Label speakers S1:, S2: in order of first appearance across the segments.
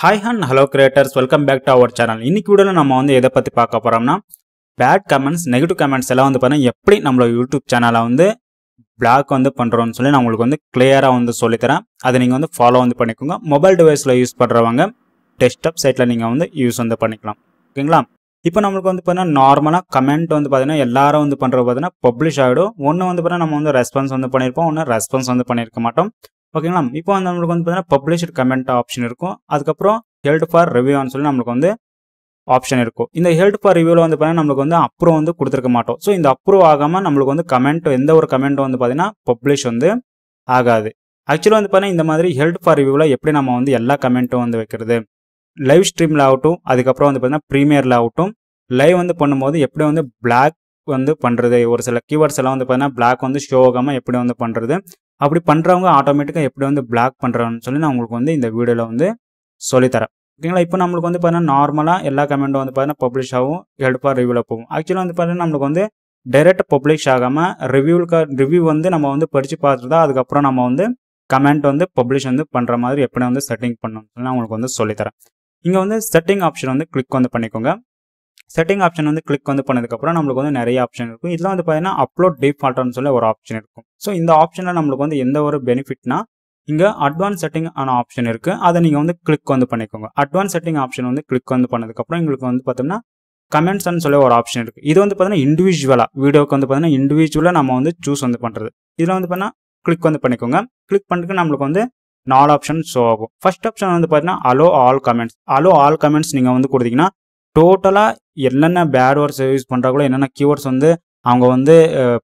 S1: Hi and hello creators, welcome back to our channel. இன்னைக்கு வீடியோல நம்ம வந்து எதை பத்தி பார்க்க போறோம்னா bad comments, negative comments எல்லாம் வந்து பாத்தீங்கன்னா எப்படி நம்ம YouTube சேனலை வந்து பிளாக் வந்து பண்றோம்னு சொல்லி நான் உங்களுக்கு வந்து கிளியரா வந்து சொல்லி தரேன். அதை நீங்க வந்து ஃபாலோ வந்து பண்ணிக்கோங்க. மொபைல் டிவைஸ்ல யூஸ் பண்றவங்க டெஸ்க்டாப் சைட்ல நீங்க வந்து யூஸ் வந்து பண்ணிக்கலாம். ஓகேங்களா? இப்போ நமக்கு வந்து பாத்தீங்கன்னா நார்மலா கமெண்ட் வந்து பாத்தீங்கன்னா எல்லாரும் வந்து பண்றது பாத்தீங்கன்னா பப்ளிஷ் ஆயிடும். ஒன்னு வந்து பாத்தீங்கன்னா நம்ம வந்து ரெஸ்பான்ஸ் வந்து பண்ணிருப்போம், ஒன்னு ரெஸ்பான்ஸ் வந்து பண்ணிருக்க மாட்டோம். ஓகேங்களா? இப்போ வந்து நமக்கு வந்து பாத்தீங்கன்னா பப்ளிஷ்ட் கமெண்ட் ஆப்ஷன் இருக்கும். அதுக்கப்புறம் ஹெல்ட் ஃபார் ரிவ்யூன்னு சொல்லி நமக்கு வந்து ஆப்ஷன் இருக்கும். இந்த ஹெல்ட் ஃபார் ரிவ்யூல வந்து பாத்தீங்கன்னா நமக்கு வந்து அப்ரூவ் வந்து கொடுத்துருக்க மாட்டோம். ஸோ இந்த அப்ரூவ் ஆகாம நம்மளுக்கு வந்து கமெண்ட் எந்த ஒரு கமெண்ட் வந்து பாத்தீங்கன்னா பப்ளிஷ் வந்து ஆகாது. ஆக்சுவலா வந்து பாத்தீங்கன்னா இந்த மாதிரி ஹெல்ட் ஃபார் ரிவ்யூல எப்படி நம்ம வந்து எல்லா கமெண்ட்டும் வந்து வைக்கிறது, லைவ் ஸ்ட்ரீம்ல ஆகட்டும், அதுக்கப்புறம் வந்து பாத்தீங்கன்னா ப்ரீமியர்ல ஆகட்டும், லைவ் வந்து பண்ணும்போது எப்படி வந்து பிளாக் வந்து பண்றது, ஒரு சில கீவேர்ட்ஸ் எல்லாம் வந்து பாத்தீங்கன்னா பிளாக் வந்து ஷோ ஆகாம எப்படி வந்து பண்றது, அப்படி பண்றவங்க ஆட்டோமேட்டிக்கா எப்படி வந்து பிளாக் பண்றதுன்னு சொல்லி நான் உங்களுக்கு வந்து இந்த வீடியோல வந்து சொல்லித்தரேன். ஓகேங்களா? இப்போ நம்மளுக்கு வந்து பார்த்தீங்கன்னா நார்மலா எல்லா கமெண்ட்டும் வந்து பார்த்தீங்கன்னா பப்ளிஷ் ஆகும், ஹெல்ப் ஃபார் ரிவ்யூல போகும். ஆக்சுவலாக வந்து பார்த்தீங்கன்னா நம்மளுக்கு வந்து டைரக்ட் பப்ளிஷ் ஆகாம ரிவ்யூ வந்து நம்ம வந்து படிச்சு பார்த்துட்டு தான் அதுக்கப்புறம் நம்ம வந்து கமெண்ட் வந்து பப்ளிஷ் வந்து பண்ற மாதிரி எப்படி வந்து செட்டிங் பண்ணணும் நான் உங்களுக்கு வந்து சொல்லித்தரேன். இங்க வந்து செட்டிங் ஆப்ஷன் வந்து கிளிக் வந்து பண்ணிக்கோங்க. செட்டிங் ஆப்ஷன் வந்து கிளிக் வந்து பண்ணதுக்கப்புறம் நம்மளுக்கு வந்து நிறைய ஆப்ஷன் இருக்கும். இதில் வந்து பார்த்தீங்கன்னா அப்லோட் டிஃபால்ட்னு சொல்லி ஒரு ஆப்ஷன் இருக்கும். ஸோ இந்த ஆப்ஷனில் நம்மளுக்கு வந்து எந்த ஒரு பெனிஃபிட்னா இங்கே அட்வான்ஸ் செட்டிங் ஆன ஆப்ஷன் இருக்குது. அதை நீங்கள் வந்து கிளிக் வந்து பண்ணிக்கோங்க. அட்வான்ஸ் செட்டிங் ஆப்ஷன் வந்து கிளிக் வந்து பண்ணதுக்கப்புறம் எங்களுக்கு வந்து பார்த்தோம்னா கமெண்ட்ஸ்னு சொல்லி ஒரு ஆப்ஷன் இருக்குது. இது வந்து பார்த்தீங்கன்னா இண்டிவிஜுவலாக வீடியோக்கு வந்து பார்த்தீங்கன்னா இண்டிவிஜுவலாக நம்ம வந்து சூஸ் வந்து பண்ணுறது. இதில் வந்து பார்த்தீங்கன்னா கிளிக் வந்து பண்ணிக்கோங்க. கிளிக் பண்ணிட்டு நம்மளுக்கு வந்து 4 ஆப்ஷன் ஷோ ஆகும். ஃபர்ஸ்ட் ஆப்ஷன் வந்து பார்த்தீங்கன்னா allow all comments. Allow all comments நீங்கள் வந்து கொடுத்தீங்கன்னா டோட்டலாக என்னென்ன பேட் வேர்ட்ஸ் யூஸ் பண்ணுறாங்களோ, என்னென்ன கீவேர்ட்ஸ் வந்து அவங்க வந்து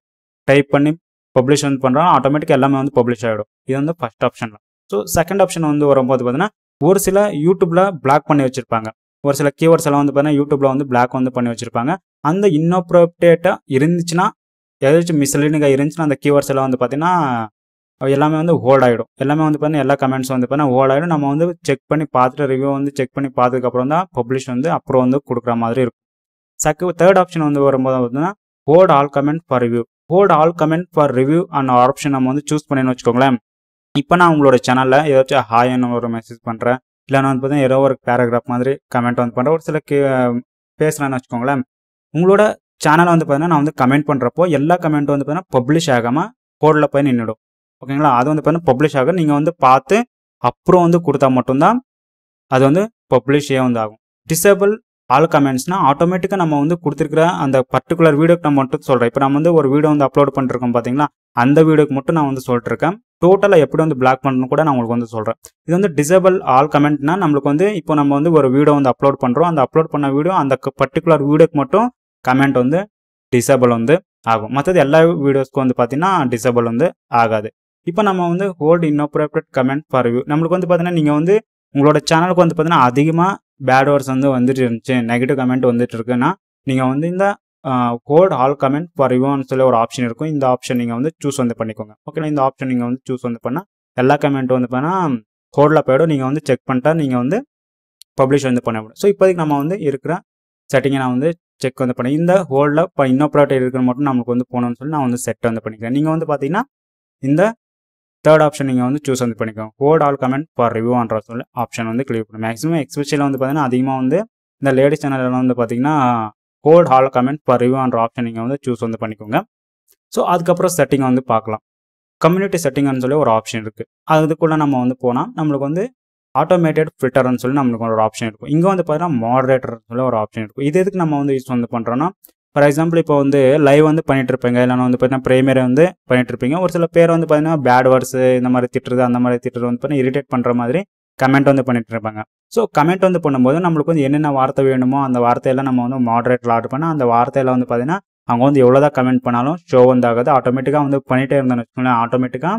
S1: டைப் பண்ணி பப்ளிஷ் வந்து பண்ணுறாங்க, ஆட்டோமேட்டிக்காக எல்லாமே வந்து பப்ளிஷ் ஆகிடும். இது வந்து first option. So second option வந்து வரும்போது பார்த்தீங்கன்னா ஒரு சில யூடியூப்ல பிளாக் பண்ணி வச்சிருப்பாங்க. ஒரு சில கீவேர்ட்ஸ் எல்லாம் வந்து பார்த்தீங்கன்னா யூடியூப்ல வந்து பிளாக் வந்து பண்ணி வச்சிருப்பாங்க. அந்த inappropriate இருந்துச்சுன்னா, ஏதாச்சும் மிஸ்லீடிங்காக இருந்துச்சுன்னா அந்த கீவேர்ட்ஸ் எல்லாம் வந்து பார்த்தீங்கன்னா எல்லாமே வந்து ஹோல்ட் ஆகிடும். எல்லாமே வந்து பார்த்தீங்கன்னா எல்லா கமெண்ட்ஸ் வந்து பார்த்தீங்கன்னா ஹோல்ட் ஆகிடும். நம்ம வந்து செக் பண்ணி பார்த்துட்டு ரிவ்யூ வந்து செக் பண்ணி பார்த்ததுக்கப்புறம் தான் பப்ளிஷ் வந்து அப்புறம் வந்து கொடுக்குற மாதிரி இருக்கும். தேர்ட் ஆப்ஷன் வந்து வரும்போது பார்த்தீங்கன்னா hold all comment for review. Hold all comment for review and option நம்ம வந்து சூஸ் பண்ணின்னு வச்சுக்கோங்களேன். இப்போ நான் உங்களோட சேனலில் ஏதாச்சும் ஹாய்னு ஒரு மெசேஜ் பண்ணுறேன், இல்லைன்னா வந்து பார்த்தீங்கன்னா ஏதோ ஒரு பேராகிராஃப் மாதிரி கமெண்ட் வந்து பண்ணுறேன், ஒரு சில பேசுகிறேன்னு வச்சுக்கோங்களேன். உங்களோட சேனலை வந்து பார்த்தீங்கன்னா நான் வந்து கமெண்ட் பண்ணுறப்போ எல்லா கமெண்ட்டும் வந்து பார்த்தீங்கன்னா பப்ளிஷ் ஆகாமல் ஹோல்டில் போய் நின்றுடும். ஓகேங்களா? அது வந்து பார்த்தீங்கன்னா பப்ளிஷ் ஆகும். நீங்கள் வந்து பார்த்து அப்புறம் வந்து கொடுத்தா மட்டும்தான் அது வந்து பப்ளிஷே வந்து ஆகும். டிசேபிள் ஆல் கமெண்ட்ஸ்னா ஆட்டோமேட்டிக்காக நம்ம வந்து கொடுத்துருக்கிற அந்த பர்டிகுலர் வீடியோக்கு நான் மட்டும் சொல்கிறேன். இப்போ நம்ம வந்து ஒரு வீடியோ வந்து அப்லோட் பண்ணிருக்கோம் பார்த்தீங்களா, அந்த வீடியோக்கு மட்டும் நான் வந்து சொல்லிட்டு இருக்கேன். டோட்டலாக எப்படி வந்து பிளாக் பண்ணணும் கூட நான் உங்களுக்கு வந்து சொல்கிறேன். இது வந்து டிசேபிள் ஆல் கமெண்ட்னா நம்மளுக்கு வந்து இப்போ நம்ம வந்து ஒரு வீடியோ வந்து அப்லோட் பண்ணுறோம், அந்த அப்லோட் பண்ண வீடியோ அந்த பர்டிகுலர் வீடியோக்கு மட்டும் கமெண்ட் வந்து டிசேபிள் வந்து ஆகும். மற்றது எல்லா வீடியோஸ்க்கும் வந்து பார்த்தீங்கன்னா டிசேபிள் வந்து ஆகாது. இப்போ நம்ம வந்து hold inappropriate comment for review. நம்மளுக்கு வந்து பார்த்தீங்கன்னா நீங்கள் வந்து உங்களோட சேனலுக்கு வந்து பார்த்தீங்கன்னா அதிகமாக பேட் வேர்ட்ஸ் வந்து வந்துட்டு இருந்துச்சு, நெகட்டிவ் கமெண்ட் வந்துட்டு இருக்குன்னா நீங்கள் வந்து இந்த ஹோல்ட் ஆல் கமெண்ட் ஃபார் ரிவ்யூன்னு சொல்லி ஒரு ஆப்ஷன் இருக்கும். இந்த ஆப்ஷன் நீங்கள் வந்து சூஸ் வந்து பண்ணிக்கோங்க. ஓகேங்களா? இந்த ஆப்ஷன் நீங்கள் வந்து சூஸ் வந்து பண்ணால் எல்லா கமெண்ட்டும் வந்து பண்ணால் ஹோல்டில் போய்டும். நீங்கள் வந்து செக் பண்ணிட்டா நீங்கள் வந்து பப்ளிஷ் வந்து பண்ண முடியும். ஸோ இப்போதைக்கு நம்ம வந்து இருக்கிற செட்டிங்கை நான் வந்து செக் வந்து பண்ணி இந்த ஹோல்டில் இப்போ inappropriate இருக்கிற மட்டும் நமக்கு வந்து போகணும்னு சொல்லி நான் வந்து செட் வந்து பண்ணிக்கிறேன். நீங்கள் வந்து பார்த்தீங்கன்னா இந்த தேர்ட் ஆப்ஷன் நீங்கள் வந்து சூஸ் வந்து பண்ணிக்கோங்க. ஹோல்ட் ஆல் கமெண்ட் ஃபார் ரிவ்யூன்ற சொல்லி ஆப்ஷன் வந்து கிளிக் பண்ணும். மேக்ஸிமம் எக்ஸ்பெஷலில் வந்து பார்த்தீங்கன்னா அதிகமாக வந்து இந்த லேடிஸ் சேனலில் வந்து பார்த்தீங்கன்னா ஹோல்ட் ஆல் கமெண்ட் ஃபார் ரிவ்யூன்ற ஆப்ஷன் நீங்கள் வந்து சூஸ் வந்து பண்ணிக்கோங்க. ஸோ அதுக்கப்புறம் செட்டிங் வந்து பார்க்கலாம். கம்யூனிட்டி செட்டிங்னு சொல்லி ஒரு ஆப்ஷன் இருக்குது. அதுக்குள்ளே நம்ம வந்து போனால் நம்மளுக்கு வந்து ஆட்டோமேட்டட் ஃபில்டர்னு சொல்லி நம்மளுக்கு ஒரு ஆப்ஷன் இருக்கும். இங்கே வந்து பார்த்தீங்கன்னா மாடரேட்டர் சொல்லி ஒரு ஆப்ஷன் இருக்கும். இது எதுக்கு நம்ம வந்து யூஸ் வந்து பண்ணுறோன்னா, ஃபார் எக்ஸாம்பிள் இப்போ வந்து லைவ் வந்து பண்ணிட்டு இருப்பீங்க, இல்லைனா வந்து பார்த்தீங்கன்னா ப்ரீமியர் வந்து பண்ணிட்டு இருப்பீங்க. ஒரு சில பேர் வந்து பார்த்தீங்கன்னா பேட் வேர்ட்ஸ் இந்த மாதிரி திட்டுறது அந்த மாதிரி திட்டுறது வந்து பார்த்தீங்கன்னா இரிட்டேட் பண்ணுற மாதிரி கமெண்ட் வந்து பண்ணிட்டு இருப்பாங்க. ஸோ கமெண்ட் வந்து பண்ணும்போது நம்மளுக்கு வந்து என்னென்ன வார்த்தை வேணுமோ அந்த வார்த்தையெல்லாம் நம்ம வந்து மாடரேட்டில் ஆர்டர் பண்ணால் அந்த வார்த்தையில் வந்து பார்த்தீங்கன்னா அவங்க வந்து எவ்வளோதான் கமெண்ட் பண்ணாலும் ஷோ வந்து ஆகாது. ஆட்டோமேட்டிக்காக வந்து பண்ணிகிட்டே இருந்தோம்னு வச்சுக்கோங்களேன், ஆட்டோமேட்டிக்காக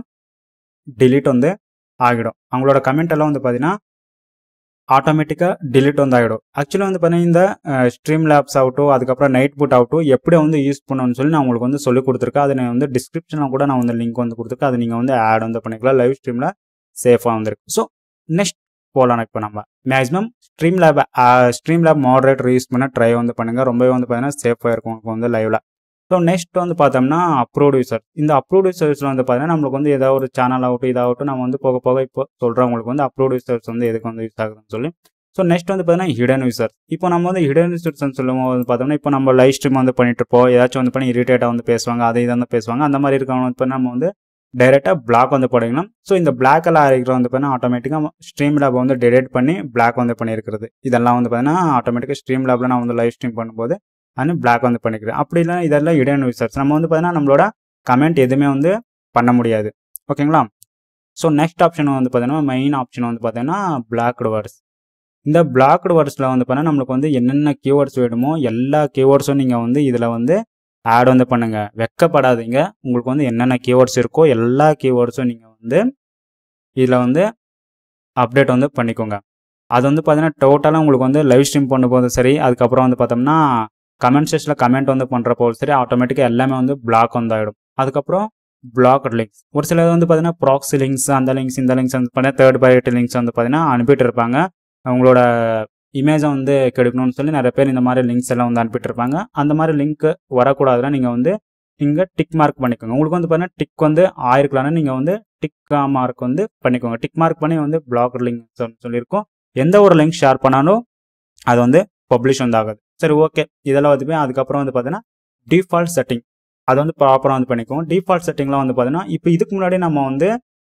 S1: டிலீட் வந்து ஆகிடும். அவங்களோட கமெண்ட் எல்லாம் வந்து பார்த்தீங்கன்னா ஆட்டோமேட்டிக்காக டிலீட் வந்து ஆகிடும். ஆக்சுவலாக வந்து பார்த்தீங்கன்னா இந்த ஸ்ட்ரீம் லேப்ஸ் ஆகட்டும், அதுக்கப்புறம் நைட் புட் ஆகட்டும் எப்படி வந்து யூஸ் பண்ணணும்னு சொல்லி நான் உங்களுக்கு வந்து சொல்லிக் கொடுத்துருக்கேன். அதை நான் வந்து டிஸ்கிரிப்ஷனில் கூட நான் வந்து லிங்க் வந்து கொடுத்துருக்கேன். அதை நீங்கள் வந்து ஆட் வந்து பண்ணிக்கலாம். லைவ் ஸ்ட்ரீமில் சேஃபாக வந்துருக்கு. ஸோ நெக்ஸ்ட் போகலாம். இப்போ நம்ம maximum stream lab moderator use பண்ண ட்ரை வந்து பண்ணுங்கள். ரொம்பவே வந்து பார்த்தீங்கன்னா சேஃபாக இருக்கும் உங்களுக்கு வந்து லைவில். ஸோ நெக்ஸ்ட் வந்து பார்த்தோம்னா அப்ரூவ்ட் யூசர். இந்த அப்ரூவ்ட் யூசர்ஸில் வந்து பார்த்தீங்கன்னா நம்மளுக்கு வந்து ஏதாவது ஒரு சேனல் ஆகட்டும் இதாகட்டும் நம்ம வந்து போக போக இப்போ சொல்கிறவங்களுக்கு வந்து அப்ரூவ்ட் யூசர்ஸ் வந்து எதுக்கு வந்து யூஸ் ஆகுதுன்னு சொல்லி. ஸோ நெக்ஸ்ட் வந்து பார்த்தீங்கன்னா ஹிடன் யூசர்ஸ். இப்போ நம்ம வந்து ஹிடன் யூசர்ஸ்னு சொல்லும்போது பார்த்தோம்னா இப்போ நம்ம லைவ் ஸ்ட்ரீம் வந்து பண்ணிட்டு இருப்போம், ஏதாச்சும் வந்து பண்ணி இரிட்டேட்டாக வந்து பேசுவாங்க, அதை இதை வந்து பேசுவாங்க. அந்த மாதிரி இருக்கவங்க வந்து நம்ம வந்து டைரெக்டாக பிளாக் வந்து போடணும். ஸோ இந்த பிளாக் எல்லாம் இருக்கிற வந்து பார்த்தீங்கன்னா ஆட்டோமேட்டிக்காக ஸ்ட்ரீம் லேப் வந்து டிடெக்ட் பண்ணி பிளாக் வந்து பண்ணியிருக்கிறது. இதெல்லாம் வந்து பார்த்தீங்கன்னா ஆட்டோமேட்டிக்காக ஸ்ட்ரீம் லேபில் நான் வந்து லைவ் ஸ்ட்ரீம் பண்ணும்போது அண்ட் பிளாக் வந்து பண்ணிக்கிறேன். அப்படி இல்லை இதெல்லாம் ஹிடன் யூசர்ஸ். நம்ம வந்து பார்த்தீங்கன்னா நம்மளோட கமெண்ட் எதுவுமே வந்து பண்ண முடியாது. ஓகேங்களா? ஸோ நெக்ஸ்ட் ஆப்ஷன் வந்து பார்த்தீங்கன்னா மெயின் ஆப்ஷன் வந்து பார்த்தீங்கன்னா பிளாக்டு வேர்ட்ஸ். இந்த பிளாக்டு வேர்ட்ஸில் வந்து பார்த்தீங்கன்னா நம்மளுக்கு வந்து என்னென்ன கீவேர்ட்ஸ் வேணுமோ எல்லா கீவேர்ட்ஸும் நீங்கள் வந்து இதில் வந்து ஆட் வந்து பண்ணுங்கள். வெக்கப்படாதீங்க. உங்களுக்கு வந்து என்னென்ன கீவேர்ட்ஸ் இருக்கோ எல்லா கீவேர்ட்ஸும் நீங்கள் வந்து இதில் வந்து அப்டேட் வந்து பண்ணிக்கோங்க. அது வந்து பார்த்தீங்கன்னா டோட்டலாக உங்களுக்கு வந்து லைவ் ஸ்ட்ரீம் பண்ணும்போது சரி, அதுக்கப்புறம் வந்து பார்த்தோம்னா கமெண்ட் செக்ஷனில் கமெண்ட் வந்து பண்ணுறப்போ சரி ஆட்டோமேட்டிக்காக எல்லாமே வந்து பிளாக் வந்து ஆகிடும். அதுக்கப்புறம் பிளாக்டு லிங்க்ஸ். ஒரு சிலது வந்து பார்த்தீங்கன்னா ப்ராக்ஸி லிங்க்ஸ் அந்த லிங்க்ஸ் இந்த லிங்க்ஸ் வந்து பார்த்தீங்கன்னா தேர்ட் பார்ட்டி லிங்க்ஸ் வந்து பார்த்தீங்கன்னா அனுப்பிட்டு இருப்பாங்க. அவங்களோட இமேஜை வந்து கெடுக்கணும்னு சொல்லி நிறைய பேர் இந்த மாதிரி லிங்க்ஸ் எல்லாம் வந்து அனுப்பிட்டு இருப்பாங்க. அந்த மாதிரி லிங்க் வரக்கூடாதுன்னா நீங்கள் வந்து இங்கே டிக் மார்க் பண்ணிக்கோங்க. உங்களுக்கு வந்து பார்த்தீங்கன்னா டிக் வந்து ஆயிருக்கலாம்னா நீங்கள் வந்து டிக் மார்க் வந்து பண்ணிக்கோங்க. டிக் மார்க் பண்ணி வந்து பிளாக்டு லிங்க்ஸ் சொல்லியிருக்கோம். எந்த ஒரு லிங்க் ஷேர் பண்ணாலும் அது வந்து பப்ளிஷ் வந்து ஆகாது. சரி ஓகே, இதெல்லாம் வந்து அதுக்கப்புறம் வந்து பார்த்தீங்கன்னா டிஃபால்ட் செட்டிங் அதை வந்து ப்ராப்பராக வந்து பண்ணிக்கோங்க. டிஃபால்ட் செட்டிங்லாம் வந்து பார்த்தீங்கன்னா இப்போ இதுக்கு முன்னாடி நம்ம வந்து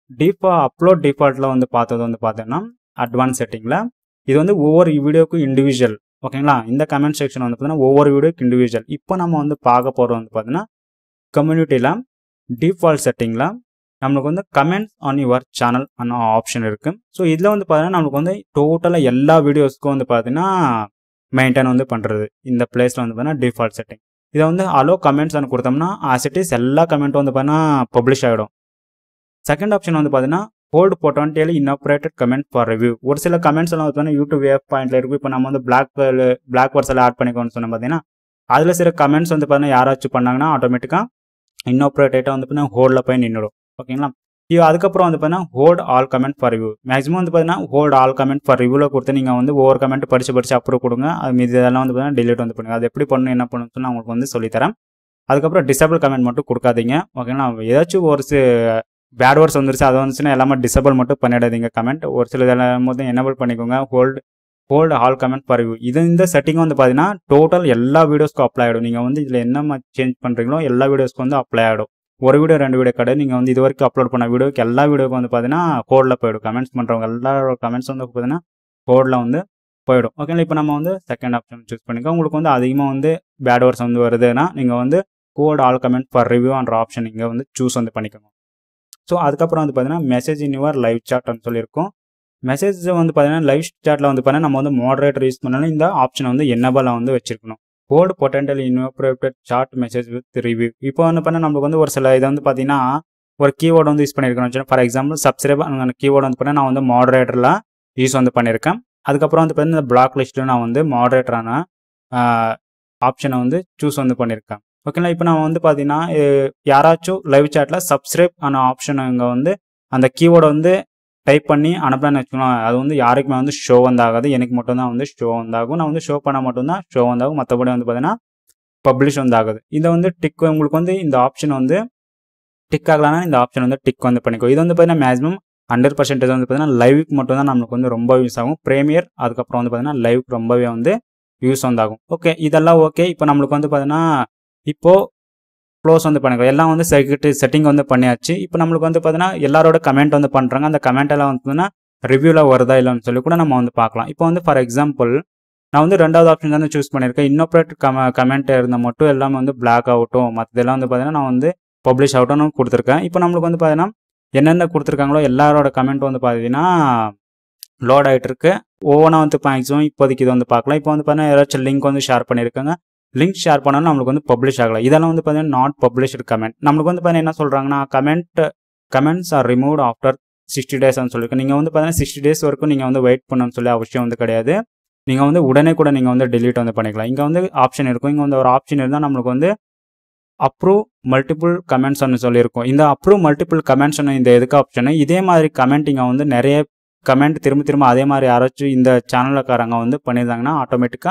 S1: அப்லோட் டிஃபால்ட்டில் வந்து பார்த்தது வந்து பார்த்தீங்கன்னா அட்வான்ஸ் செட்டிங்கில் இது வந்து ஒவ்வொரு வீடியோக்கும் இண்டிவிஜுவல். ஓகேங்களா? இந்த கமெண்ட் செக்ஷன் வந்து பார்த்தீங்கன்னா ஒவ்வொரு வீடியோக்கு இண்டிவிஜுவல். இப்போ நம்ம வந்து பார்க்க போகிறது வந்து பார்த்தீங்கன்னா கம்யூனிட்டியில் டிஃபால்ட் செட்டிங்கில் நம்மளுக்கு வந்து comments on your channel and option இருக்குது. ஸோ இதில் வந்து பார்த்தீங்கன்னா நம்மளுக்கு வந்து டோட்டலாக எல்லா வீடியோஸ்க்கும் வந்து பார்த்தீங்கன்னா மெயின்டைன் வந்து பண்ணுறது. இந்த பிளேஸில் வந்து பார்த்தீங்கன்னா டிஃபால்ட் செட்டிங். இதை வந்து அலோ கமெண்ட்ஸ் வந்து கொடுத்தோம்னா ஆஸ் இட் இஸ் எல்லா கமெண்ட்டும் வந்து பார்த்தீங்கன்னா பப்ளிஷ் ஆகிடும். செகண்ட் ஆப்ஷன் வந்து பார்த்தீங்கன்னா hold potentially inappropriate comment for review. ஒரு சில கமெண்ட்ஸ் எல்லாம் வந்து யூடியூப் வேவ் பாயிண்ட்ல இருக்கும். இப்போ நம்ம வந்து பிளாக் வேர்ட்ஸ் எல்லாம் ஆட் பண்ணிக்கோன்னு சொன்ன பார்த்தீங்கன்னா அதில் சில கமெண்ட்ஸ் வந்து பார்த்தீங்கன்னா யாராச்சும் பண்ணாங்கன்னா ஆட்டோமேட்டிக்காக இன்அப்ரேட்டேட்டாக வந்து பார்த்தீங்கன்னா ஹோல்டில் போய் நின்றுடும். ஓகேங்களா? அதுக்கப்புறம் வந்து பார்த்தீங்கன்னா hold all comment for review. Maximum வந்து பார்த்தீங்கன்னா ஹோல்ட் ஆல் கமெண்ட் ஃபார் ரிவ்யூவில் கொடுத்து நீங்கள் வந்து ஒவ்வொரு கமெண்ட் படிச்சு அப்ரூவ் கொடுங்க. அது மீது இதெல்லாம் வந்து பார்த்தீங்கன்னா டிலீட் வந்து பண்ணுங்க. அது எப்படி பண்ணணும் என்ன பண்ணணும்னு சொல்லி நான் உங்களுக்கு வந்து சொல்லித்தரேன். அதுக்கப்புறம் டிசேபிள் கமெண்ட் மட்டும் கொடுக்காதீங்க. ஓகேங்களா? ஏதாச்சும் ஒரு பேட் வேர்ட்ஸ் வந்துருச்சு அதை வந்துச்சுன்னா எல்லாமே டிசேபிள் மட்டும் பண்ணிடாதீங்க கமெண்ட். ஒரு சில இதெல்லாம் போது எனேபிள் பண்ணிக்கோங்க. Hold all comment for review. இந்த செட்டிங் வந்து பார்த்தீங்கன்னா டோட்டல் எல்லா வீடியோஸ்க்கும் அப்ளை ஆகிடும். நீங்கள் வந்து இதில் என்ன சேஞ்ச் பண்ணுறீங்களோ எல்லா வீடியோஸ்க்கும் வந்து அப்ளை ஆகிடும். ஒரு வீடியோ 2 வீடியோ கிடையாது. நீங்கள் வந்து இது வரைக்கும் அப்லோட் பண்ண வீடியோக்கு எல்லா வீடியோக்கு வந்து பார்த்தீங்கன்னா ஹோல்டில் போயிடும். கமெண்ட்ஸ் பண்ணுறவங்க எல்லாரோட கமெண்ட்ஸ் வந்து பார்த்தீங்கன்னா ஹோல்டில் வந்து போயிடும். ஓகேங்களா? இப்போ நம்ம வந்து செகண்ட் ஆப்ஷன் சூஸ் பண்ணிக்கோங்க. உங்களுக்கு வந்து அதிகமாக வந்து பேட் வேர்ட்ஸ் வந்து வருதுன்னா நீங்கள் வந்து hold all comment for review என்ற ஆப்ஷன் இங்கே வந்து சூஸ் வந்து பண்ணிக்கோங்க. ஸோ அதுக்கப்புறம் வந்து பார்த்தீங்கன்னா மெசேஜ் இன் யுவர் லைவ் சாட்னு சொல்லியிருக்கோம். மெசேஜ் வந்து பார்த்தீங்கன்னா லைவ் சாட்டில் வந்து பார்த்தீங்கன்னா நம்ம வந்து மாடரேட்டர் யூஸ் பண்ணாலும் இந்த ஆப்ஷனை வந்து என்னபிளாக வந்து வச்சிருக்கணும். Hold potentially inappropriate chat message with review. இப்போ வந்து பார்த்தீங்கன்னா நம்மளுக்கு வந்து ஒரு சில இதை வந்து பார்த்தீங்கன்னா ஒரு கீவேர்டு வந்து யூஸ் பண்ணியிருக்கணும். ஃபார் எக்ஸாம்பிள் சப்ஸ்கிரைப் அந்த கீவேர்டு வந்து பார்த்தீங்கன்னா நான் வந்து மாடரேட்டரில் யூஸ் வந்து பண்ணியிருக்கேன். அதுக்கப்புறம் வந்து பார்த்தீங்கன்னா இந்த பிளாக் லிஸ்ட்டில் நான் வந்து மாடரேட்டரான ஆப்ஷனை வந்து சூஸ் வந்து பண்ணியிருக்கேன். ஓகேங்களா? இப்போ நான் வந்து பார்த்தீங்கன்னா யாராச்சும் லைவ் சாட்டில் சப்ஸ்கிரைப் ஆன ஆப்ஷன் இங்கே வந்து அந்த கீவேர்டை வந்து டைப் பண்ணி அனுப்பலான்னு வச்சுக்கோங்க. அது வந்து யாருக்குமே வந்து ஷோ வந்து ஆகாது. எனக்கு மட்டும்தான் வந்து ஷோ வந்தாகும். நான் வந்து ஷோ பண்ணால் மட்டும்தான் ஷோ வந்தாகும். மற்றபடி வந்து பார்த்தீங்கன்னா பப்ளிஷ் வந்து ஆகுது. இதை வந்து டிக் உங்களுக்கு வந்து இந்த ஆப்ஷன் வந்து டிக் ஆகலான்னா இந்த ஆப்ஷன் வந்து டிக் வந்து பண்ணிக்கோ. இது வந்து பார்த்தீங்கன்னா மேக்ஸிமம் 100% வந்து பார்த்தீங்கன்னா லைவுக்கு மட்டும் தான் நம்மளுக்கு வந்து ரொம்ப யூஸ் ஆகும். ப்ரீமியர் அதுக்கப்புறம் வந்து பார்த்தீங்கன்னா லைவுக்கு ரொம்பவே வந்து யூஸ் வந்து ஆகும். ஓகே, இதெல்லாம் ஓகே. இப்போ நம்மளுக்கு வந்து பார்த்தீங்கன்னா இப்போது க்ளோஸ் வந்து பண்ணிக்கலாம். எல்லாம் வந்து செட்டிங் வந்து பண்ணியாச்சு. இப்போ நம்மளுக்கு வந்து பார்த்தீங்கன்னா எல்லாரோட கமெண்ட் வந்து பண்ணுறாங்க. அந்த கமெண்ட் எல்லாம் வந்து பார்த்தீங்கன்னா ரிவ்யூவில் வருதா இல்லைன்னு சொல்லி கூட நம்ம வந்து பார்க்கலாம். இப்போ வந்து ஃபார் எக்ஸாம்பிள் நான் வந்து 2வது ஆப்ஷன் தானே சூஸ் பண்ணியிருக்கேன். இன்னோப்ரேட் கமெண்ட் இருந்தால் மட்டும் எல்லாமே வந்து பிளாக் ஆகட்டும், மற்றதெல்லாம் வந்து பார்த்தீங்கன்னா நான் வந்து பப்ளிஷ் ஆகட்டும்னு கொடுத்துருக்கேன். இப்போ நம்மளுக்கு வந்து பார்த்தீங்கன்னா என்னென்ன கொடுத்துருக்காங்களோ எல்லாரோட கமெண்ட் வந்து பார்த்தீங்கன்னா லோட் ஆகிட்டு இருக்கு. ஒவ்வொன்றா வந்து மேக்ஸிமம் இப்போதைக்கு இது வந்து பார்க்கலாம். இப்போ வந்து பார்த்தீங்கன்னா ஏதாச்சும் லிங்க் வந்து ஷேர் பண்ணியிருக்காங்க. லிங்க் ஷேர் பண்ணாலும் நம்மளுக்கு வந்து பப்ளிஷ் ஆகலை. இதெல்லாம் வந்து பார்த்தீங்கன்னா நாட் பப்ளிஷ்டு கமெண்ட். நம்மளுக்கு வந்து பார்த்தீங்கன்னா என்ன சொல்கிறாங்கன்னா comments are removed after 60 days சொல்லியிருக்கேன். நீங்கள் வந்து பார்த்தீங்கன்னா 60 days வரைக்கும் நீங்கள் வந்து வெயிட் பண்ணணும்னு சொல்லி அவசியம் வந்து கிடையாது. நீங்கள் வந்து உடனே கூட நீங்கள் வந்து டெலீட் வந்து பண்ணிக்கலாம். இங்கே வந்து ஆப்ஷன் இருக்கும். இங்கே வந்து ஒரு ஆப்ஷன் இருந்தால் நம்மளுக்கு வந்து அப்ரூவ் மல்டிபிள் கமெண்ட்ஸ்னு சொல்லியிருக்கும். இந்த அப்ரூவ் மல்டிபிள் கமெண்ட்ஸ்னு இந்த எதுக்கு ஆப்ஷனு இதே மாதிரி கமெண்ட் இங்கே வந்து நிறைய கமெண்ட் திரும்ப அதே மாதிரி யாராச்சும் இந்த சேனலுக்காரங்க வந்து பண்ணியிருந்தாங்கன்னா ஆட்டோமேட்டிக்காக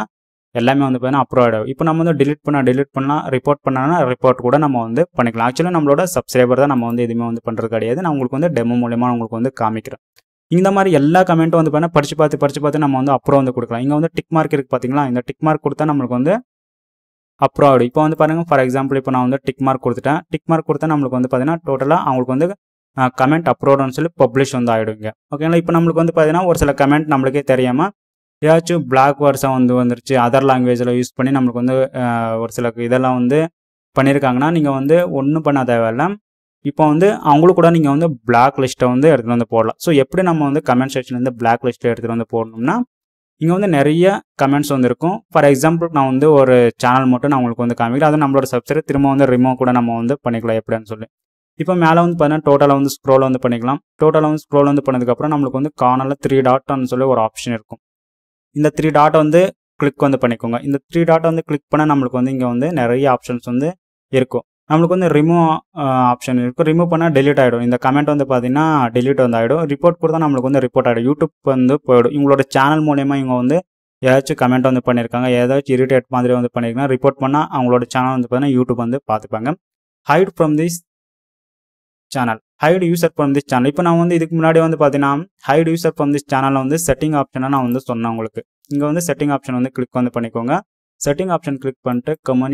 S1: எல்லாமே வந்து பார்த்தீங்கன்னா அப்ரூவ் ஆகிடும். இப்போ நம்ம வந்து delete பண்ணலாம், ரிப்போர்ட் பண்ணனா ரிப்போர்ட் கூட நம்ம வந்து பண்ணிக்கலாம். ஆக்சுவலாக நம்மளோட சப்ஸ்கிரைபர் தான் நம்ம வந்து எதுவுமே வந்து பண்ணுறது கிடையாது. நான் உங்களுக்கு வந்து டெமோ மூலியமாக உங்களுக்கு வந்து காமிக்கிறேன். இந்த மாதிரி எல்லா கமெண்ட்டும் வந்து பார்த்தீங்கன்னா படிச்சு பார்த்து நம்ம வந்து அப்ரூவ் வந்து கொடுக்கலாம். இங்கே வந்து டிக் மார்க் இருக்குது பார்த்தீங்களா, இந்த டிக் மார்க் கொடுத்தா நம்மளுக்கு வந்து அப்ரூவ் ஆகிடும். இப்போ வந்து பாருங்கள், ஃபார் எக்ஸாம்பிள் இப்போ நான் வந்து டிக் மார்க் கொடுத்துட்டேன். டிக் மார்க் கொடுத்தா நம்மளுக்கு வந்து பார்த்தீங்கன்னா டோட்டலாக அவங்களுக்கு வந்து கமெண்ட் அப்ரூவ்டுன்னு சொல்லி பப்ளிஷ் வந்து ஆகிடுங்க. ஓகேங்களா. இப்போ நம்மளுக்கு வந்து பார்த்தீங்கன்னா ஒரு சில கமெண்ட் நம்மளுக்கே தெரியாமல் ஏதாச்சும் பிளாக் வேர்ட்ஸாக வந்து வந்துருச்சு, அதர் லாங்குவேஜில் யூஸ் பண்ணி நம்மளுக்கு வந்து ஒரு சில இதெல்லாம் வந்து பண்ணியிருக்காங்கன்னா நீங்கள் வந்து ஒன்றும் பண்ண தேவையில்லை. இப்போ வந்து அவங்களுக்கு கூட நீங்கள் வந்து பிளாக் லிஸ்ட்டை வந்து எடுத்துகிட்டு வந்து போடலாம். ஸோ எப்படி நம்ம வந்து கமெண்ட் செக்ஷன்லேருந்து பிளாக் லிஸ்ட்டை எடுத்துகிட்டு வந்து போடணும்னா, இங்கே வந்து நிறைய கமெண்ட்ஸ் வந்து இருக்கும். ஃபார் எக்ஸாம்பிள் நான் வந்து ஒரு சேனல் மட்டும் நான் உங்களுக்கு வந்து காமிக்கிறேன். அது நம்மளோட சப்ஸ்கிரைபர் திரும்ப வந்து ரிமூவ் கூட நம்ம வந்து பண்ணிக்கலாம் எப்படின்னு சொல்லி. இப்போ மேலே வந்து பார்த்தீங்கன்னா டோட்டலாக வந்து ஸ்க்ரோல் வந்து பண்ணிக்கலாம். டோட்டலாக வந்து ஸ்க்ரோல் வந்து பண்ணதுக்கப்புறம் நம்மளுக்கு வந்து கார்னரில் 3 டாட்னு சொல்லி ஒரு ஆப்ஷன் இருக்கும். இந்த 3 டாட்டை வந்து கிளிக் வந்து பண்ணிக்கோங்க. இந்த 3 டாட்டை வந்து கிளிக் பண்ணால் நம்மளுக்கு வந்து இங்கே வந்து நிறைய ஆப்ஷன்ஸ் வந்து இருக்கும். நம்மளுக்கு வந்து ரிமூவ் ஆப்ஷன் இருக்கும். ரிமூவ் பண்ணால் டெலிட் ஆகிடும். இந்த கமெண்ட் வந்து பார்த்தீங்கன்னா டெலிட் வந்து ஆகிடும். ரிப்போர்ட் கொடுத்தா நம்மளுக்கு வந்து ரிப்போர்ட் ஆகிடும். யூடியூப் வந்து போயிடும். இவங்களோட சேனல் மூலயமா இவங்க வந்து ஏதாச்சும் கமெண்ட் வந்து பண்ணியிருக்காங்க, ஏதாச்சும் இரிட்டேட் மாதிரி வந்து பண்ணியிருக்காங்க, ரிப்போர்ட் பண்ணால் அவங்களோட சேனல் வந்து பார்த்தீங்கன்னா யூடியூப் வந்து பார்த்துப்பாங்க. Hide from this channel, hide user from this channel. இப்போ நான் வந்து இதுக்கு முன்னாடி வந்து பார்த்தீங்கன்னா ஹைட் யூசர் ஃப்ரம் திஸ் சேனலில் வந்து செட்டிங் ஆப்ஷனை நான் வந்து சொன்னேன் உங்களுக்கு. இங்கே வந்து செட்டிங் ஆப்ஷன் வந்து கிளிக் வந்து பண்ணிக்கோங்க. செட்டிங் ஆப்ஷன் கிளிக் பண்ணிட்டு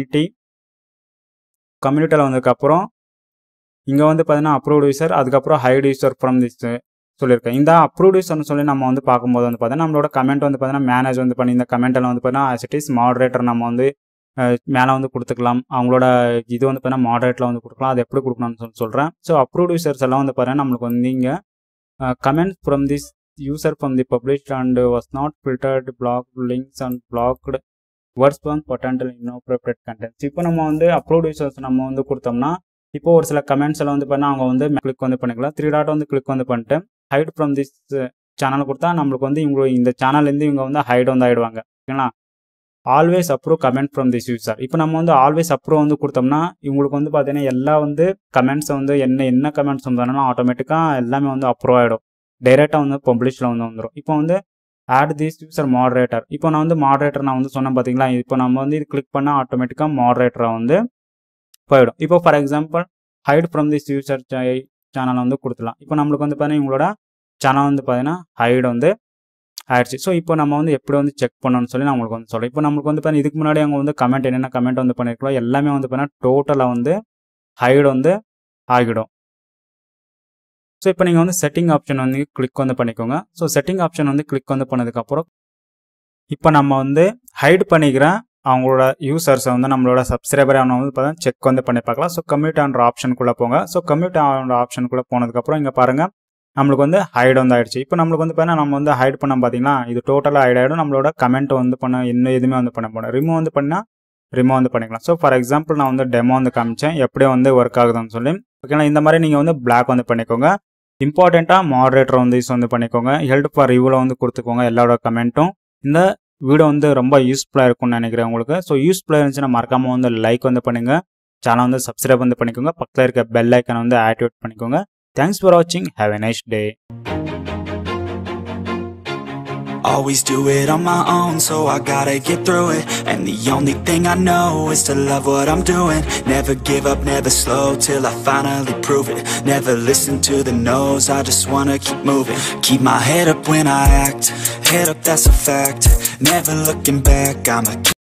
S1: கம்யூனிட்டியில் வந்ததுக்கப்புறம் இங்கே வந்து பார்த்தீங்கன்னா அப்ரூவ்டு யூசர், அதுக்கப்புறம் ஹைட் யூசர் ஃப்ரம் திஸ் சொல்லியிருக்கேன். இந்த அப்ரூவ்டு யூசர்னு சொல்லி நம்ம வந்து பார்க்கும்போது வந்து பார்த்தீங்கன்னா நம்மளோட கமெண்ட் வந்து பார்த்தீங்கன்னா மேனேஜ் வந்து பண்ணி இந்த கமெண்ட்டில் வந்து பார்த்தீங்கன்னா as it is மாடரேட்டர் நம்ம வந்து மேலே வந்து கொடுத்துக்கலாம். அவங்களோட இது வந்து பார்த்தீங்கன்னா மாடரேட்டில் வந்து கொடுக்கலாம். அது எப்படி கொடுக்கணும்னு சொல்கிறேன். ஸோ அப்ரூவ்டு யூசர்ஸ் எல்லாம் வந்து பார்த்தீங்கன்னா நம்மளுக்கு வந்து இங்கே comment from this user from the published and was not filtered, blocked links and blocked words from potential inappropriate contents. இப்போ நம்ம வந்து அப்ரூவ்ட் யூசர்ஸ் நம்ம வந்து கொடுத்தோம்னா இப்போ ஒரு சில கமெண்ட்ஸ் எல்லாம் வந்து பண்ணால் அவங்க வந்து கிளிக் வந்து பண்ணிக்கலாம். 3 டாட் வந்து கிளிக் வந்து பண்ணிட்டு ஹைட் ஃப்ரம் திஸ் சேனல் கொடுத்தா நம்மளுக்கு வந்து இவங்க இந்த சேனல்லேருந்து இவங்க வந்து ஹைட் வந்து ஆகிடுவாங்க. ஓகேங்களா. Always approve comment from this user. இப்போ நம்ம வந்து ஆல்வேஸ் அப்ரூவ் வந்து கொடுத்தோம்னா இவங்களுக்கு வந்து பார்த்தீங்கன்னா எல்லா வந்து கமெண்ட்ஸை வந்து என்ன கமெண்ட்ஸ் வந்தாலும் ஆட்டோமேட்டிக்காக எல்லாமே வந்து அப்ரூவ் ஆகிடும். டைரெக்டாக வந்து பப்ளிஷில் வந்து வந்துடும். இப்போ வந்து ஆட் திஸ் யூசர் மாடரேட்டர். இப்போ நான் வந்து மாடரேட்டர் நான் வந்து சொன்னேன் பார்த்தீங்களா. இப்போ நம்ம வந்து இது கிளிக் பண்ணால் ஆட்டோமேட்டிக்காக மாடரேட்டரை வந்து போயிடும். இப்போ for example hide from this user channel வந்து கொடுத்துலாம். இப்போ நம்மளுக்கு வந்து பார்த்தீங்கன்னா இவங்களோட சேனல் வந்து பார்த்தீங்கன்னா ஹைட் வந்து ஆயிடுச்சு. ஸோ இப்போ நம்ம வந்து எப்படி வந்து செக் பண்ணணும்னு சொல்லி நான் உங்களுக்கு வந்து சொல்கிறேன். இப்போ நம்மளுக்கு வந்து பார்த்தீங்கன்னா இதுக்கு முன்னாடி அவங்க வந்து கமெண்ட் என்னென்ன கமெண்ட் வந்து பண்ணியிருக்கலாம் எல்லாமே வந்து பார்த்தீங்கன்னா டோட்டலாக வந்து ஹைட் வந்து ஆகிடும். ஸோ இப்போ நீங்கள் வந்து செட்டிங் ஆப்ஷன் வந்து கிளிக் வந்து பண்ணிக்கோங்க. ஸோ செட்டிங் ஆப்ஷன் வந்து கிளிக் வந்து பண்ணதுக்கப்புறம் இப்போ நம்ம வந்து ஹைட் பண்ணிக்கிற அவங்களோட யூசர்ஸை வந்து நம்மளோட சப்ஸ்கிரைபரை அவங்க வந்து பார்த்தா செக் வந்து பண்ணி பார்க்கலாம். ஸோ கம்யூட் ஆன்ற ஆப்ஷனுக்குள்ளே போங்க. ஸோ கம்யூட் ஆன்ற ஆப்ஷனுக்குள்ளே போனதுக்கப்புறம் இங்கே பாருங்கள் நம்மளுக்கு வந்து ஹைட் வந்து ஆயிடுச்சு. இப்போ நம்மளுக்கு வந்து பார்த்தீங்கன்னா நம்ம வந்து ஹைட் பண்ண பார்த்தீங்கன்னா இது டோட்டலாக ஹைட் ஆகிடும். நம்மளோட கமெண்ட் வந்து பண்ண இன்னும் எதுவுமே வந்து பண்ண போனோம். ரிமூவ் வந்து பண்ணால் ரிமூவ் வந்து பண்ணிக்கலாம். ஸோ ஃபார் எக்ஸாம்பிள் நான் வந்து டெமோ வந்து காமிச்சேன் எப்படி வந்து ஒர்க் ஆகுதுன்னு சொல்லி. ஓகேங்களா. இந்த மாதிரி நீங்கள் வந்து பிளாக் வந்து பண்ணிக்கோங்க. இம்பார்ட்டண்ட்டாக மாடரேட்டர் வந்து யூஸ் வந்து பண்ணிக்கோங்க. ஹெல்ப் ஃபார் ரிவ்யூவில் வந்து கொடுத்துக்கோங்க எல்லாரோட கமெண்ட்டும். இந்த வீடியோ வந்து ரொம்ப யூஸ்ஃபுல்லாக இருக்கும்னு நினைக்கிறேன் உங்களுக்கு. ஸோ யூஸ்ஃபுல்லாக இருந்துச்சுன்னா மறக்காமல் வந்து லைக் வந்து பண்ணுங்கள். சேனல் வந்து சப்ஸ்கிரைப் வந்து பண்ணிக்கோங்க. பக்கத்தில் இருக்க பெல் ஐக்கனை வந்து ஆக்டிவேட் பண்ணிக்கோங்க. தேங்க்ஸ் ஃபார் வாட்சிங். Have a nice day.
S2: Always do it on my own, so I gotta get through it. And the only thing I know is to love what I'm doing. Never give up, never slow, till I finally prove it. Never listen to the no's, I just wanna keep moving. Keep my head up when I act, head up, that's a fact. Never looking back, I'ma